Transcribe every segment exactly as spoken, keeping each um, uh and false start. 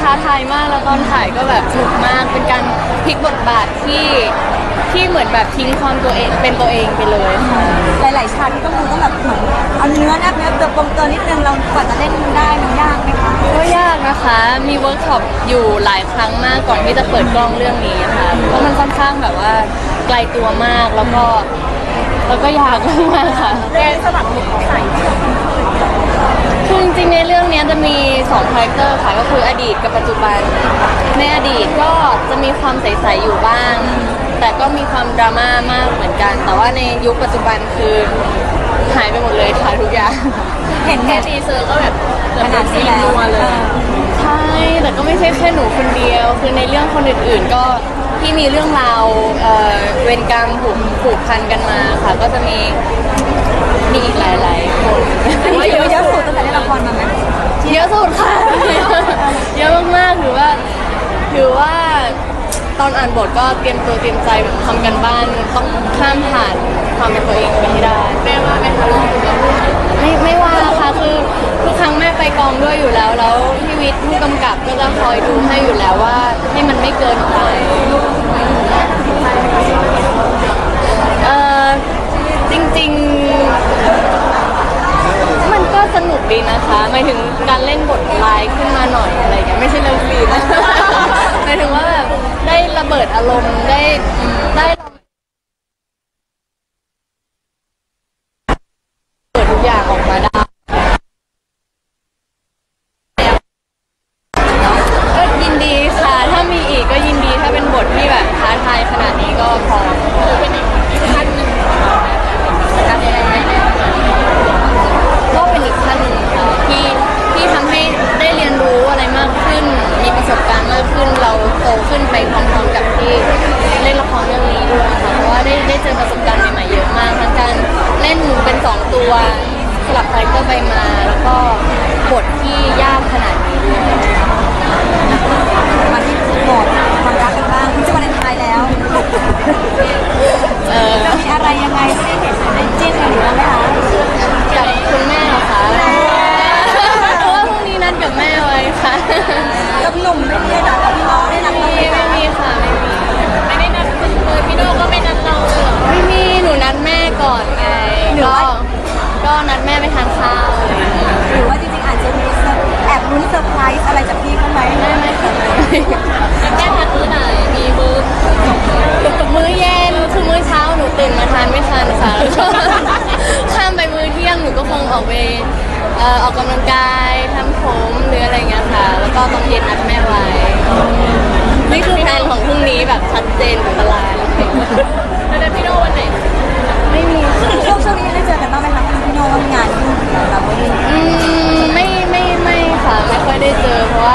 ท้าทายมากแล้วตอนถ่ายก็แบบสนุกมากเป็นการพลิกบทบาทที่ที่เหมือนแบบทิ้งความตัวเองเป็นตัวเองไปเลยค่ะหลายๆฉากที่ต้องดูต้องแบบเหมือนเอาเนื้อแนบเนื้อเติมเติมนิดนึงเรากว่าจะเล่นได้มันยากไหมคะก็ยากนะคะมีเวิร์กช็อปอยู่หลายครั้งมากก่อนที่จะเปิดกล้องเรื่องนี้ค่ะเพราะมันค่อนข้างแบบว่าไกลตัวมากแล้วก็แล้วก็ยากมากค่ะเรื่องสลับลุคใส่คือจริงๆในเรื่องนี้จะมีสองคาแรคเตอร์ค่ะก็คืออดีตกับปัจจุบันในอดีตก็จะมีความใสๆอยู่บ้างแต่ก็มีความดราม่ามากเหมือนกันแต่ว่าในยุคปัจจุบันคือหายไปหมดเลยค่ะทุกอย่างเห็นแค่ทีเซอร์ก็แบบขนาดนี้แล้วเลยใช่แต่ก็ไม่ใช่แค่หนูคนเดียวคือในเรื่องคนอื่นๆก็ที่มีเรื่องราวเอ่อเวรกรรมผูกผูกพันกันมาค่ะก็จะมีมีอีกหลายๆคนว่าเยอะเยอะสุดตั้งแต่ได้ละครมาไหมเยอะสุดค่ะเยอะมากๆถือว่าถือว่าตอนอ่านบทก็เตรียมตัวเตรียมใจแบบทำกันบ้านต้องข้ามผ่านความเป็นตัวเองไปให้ได้แม่ว่าไหมคะไม่ไม่ว่าค่ะคือทุกครั้งแม่ไปกองด้วยอยู่แล้วแล้วพี่วิทย์ผู้กำกับก็จะคอยดูให้อยู่แล้วว่าให้มันไม่เกินไปเออจริงๆมันก็สนุกดีนะคะหมายถึงการเล่นบทลายขึ้นมาหน่อยอะไรอย่างเงี้ยไม่ใช่เรื่องฟรีนะหมายถึงว่าแบบได้ระเบิดอารมณ์ได้ได้เปิดทุกอย่างออกมาได้ก็ยินดีค่ะถ้ามีอีกก็ยินดีถ้าเป็นบทที่แบบท้าทายขนาดนี้ก็พร้อมเป็นอีกขั้นหนึ่งก็เป็นอีกขั้นหนึ่งค่ะที่ที่ทำให้ได้เรียนรู้อะไรมากขึ้นมีประสบการณ์มากขึ้นเราโตขึ้นไปพร้อมๆกับที่เล่นละครเรื่องนี้ด้วยค่ะเพราะว่าได้ได้เจอประสบการณ์ใหม่ๆเยอะมากทั้งการเล่นเป็นสองตัวสลับคาแรคเตอร์ไปมาแล้วก็บทที่ยากขนาดนี้ด้วยมาที่บทความรักกันบ้างที่จะวาเลนไทน์แล้วเออจะมีอะไรยังไงไม่ได้เห็นในจิ้นกันหรือไหมคะกับคุณแม่เหรอคะเพราะว่าพรุ่งนี้นัดกับแม่ไว้ค่ะกับหนุ่มไม่ได้นัดกับพี่น้องได้นัดไม่มีไม่มีค่ะไม่มีไม่ได้นัดคุณเลยพี่โน่ก็ไม่นัดเราเลยไม่มีหนูนัดแม่ก่อนไงก็ก็นัดแม่ไปทานข้าวเลยหรือว่าจริงๆอาจจะมีแอบลุ้นเซอร์ไพรส์อะไรจากพี่เขาไหมไม่ไม่ค่ะแม่ทานมื้อไหนมีมื้อมื้อเย็นคือมื้อเช้าหนูตื่นมาทานไม่ทันค่ะข้ามไปมื้อเที่ยงหนูก็คงออกไปออกกำลังกายทำผมหรืออะไรเงี้ยค่ะแล้วก็ตอนเย็นนัดแม่ไว้นี่คือแผนของพรุ่งนี้แบบชัดเจนกับตารางแล้วพี่โน่วันไหนไม่มีช่วงช่วงนี้ได้เจอกันบ้างไหมคะพี่โน่มีงานยุ่งแบบว่าอืมไม่ไม่ไม่ค่ะไม่ค่อยได้เจอเพราะว่า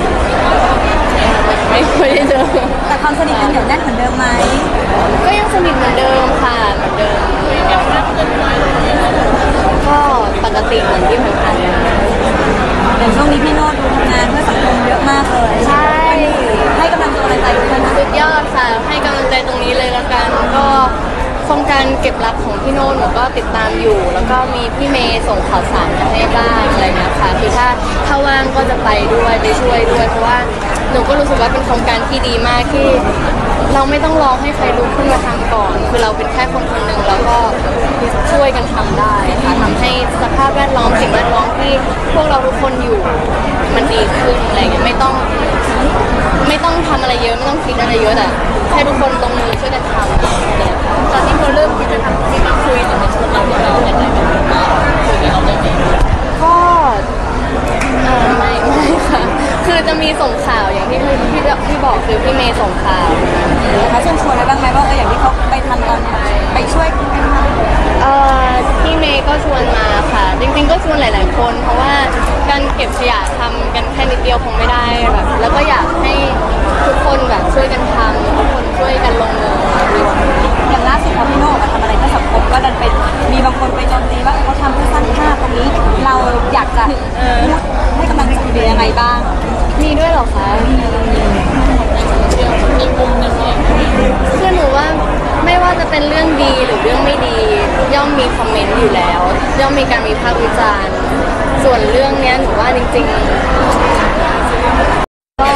ไม่ค่อยได้เจอแต่ความสนิทกันเหนียวแน่นเหมือนเดิมไหมก็ยังสนิทเหมือนเดิมค่ะเหมือนเดิมก็ปกติเหมือนที่ผ่านๆแต่ช่วงนี้พี่โน่ดูทำงานเพื่อสังคมเยอะมากเลยใช่ให้กำลังใจด้วยนะสุดยอดค่ะให้กำลังใจตรงนี้เลยแล้วกันก็โครงการเก็บรักของพี่โน่หนูก็ติดตามอยู่แล้วก็มีพี่เมย์ส่งข่าวสารมาให้บ้างอะไรเงี้ยค่ะคือถ้าถ้าว่างก็จะไปด้วยไปช่วยด้วยเพราะว่าหนูก็รู้สึกว่าเป็นโครงการที่ดีมากที่เราไม่ต้องรอให้ใครลุกขึ้นมาทำก่อนคือเราเป็นแค่คนคนหนึ่งแล้วก็ช่วยกันทำได้ค่ะทำให้สภาพแวดล้อมสิ่งแวดล้อมที่พวกเราทุกคนอยู่มันดีขึ้นอะไรเงี้ยไม่ต้องไม่ต้องทำอะไรเยอะไม่ต้องคิดอะไรเยอะแต่แค่ทุกคนลงมือช่วยกันทำตอนที่เราเริ่มที่จะทำที่มาคุยกับในชุดเราเราอย่างไรบ้างคุยกับเราเรื่องนี้ก็เออไม่ไม่ค่ะคือจะมีส่งข่าวอย่างที่พี่พี่บอกคือพี่เมย์ส่งข่าวเขาชวนชวนอะไรบ้างไหมว่าเอออย่างที่เขาไปทำตอนไปช่วยกันทำเอ่อพี่เมย์ก็ชวนมาค่ะจริงๆก็ชวนหลายๆคนเพราะว่าการเก็บขยะทำกันแค่นิดเดียวคงไม่ได้แบบแล้วก็อยากให้ทุกคนแบบช่วยกันทำทุกคนช่วยกันลงมืออย่างล่าสุดพอพี่โน่มาทำอะไรเพื่อสังคมก็ดันเป็นมีบางคนไปโจมตีว่าเขาทำเพื่อสร้างภาพตรงนี้เราอยากจะพูดให้กำลังใจเป็นยังไงบ้างมีด้วยเหรอคะคือหนูว่าไม่ว่าจะเป็นเรื่องดีหรือเรื่องไม่ดีย่อมมีคอมเมนต์อยู่แล้วย่อมมีการวิพากษ์วิจารณ์ส่วนเรื่องนี้หนูว่าจริงๆก็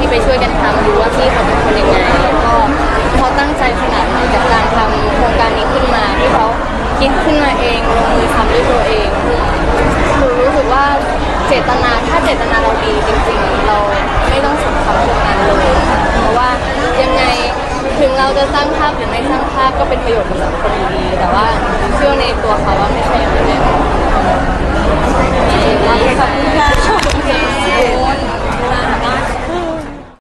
ที่ไปช่วยกันทำดูว่าพี่เขาเป็นคนยังไงแล้วก็เขาตั้งใจขนาดไหนกับการทำโครงการนี้ขึ้นมาที่เขาคิดขึ้นมาเองลงมือทำด้วยตัวเองหนูรู้สึกว่าเจตนาถ้าเจตนาเราดีจริงๆเราไม่ต้องสนคำพวกนั้นเลยเพราะว่ายังไงถึงเราจะสร้างภาพหรือไม่สร้างภาพก็เป็นประโยชน์กับสังคมอยู่ดีแต่ว่าเชื่อในตัวเขาว่า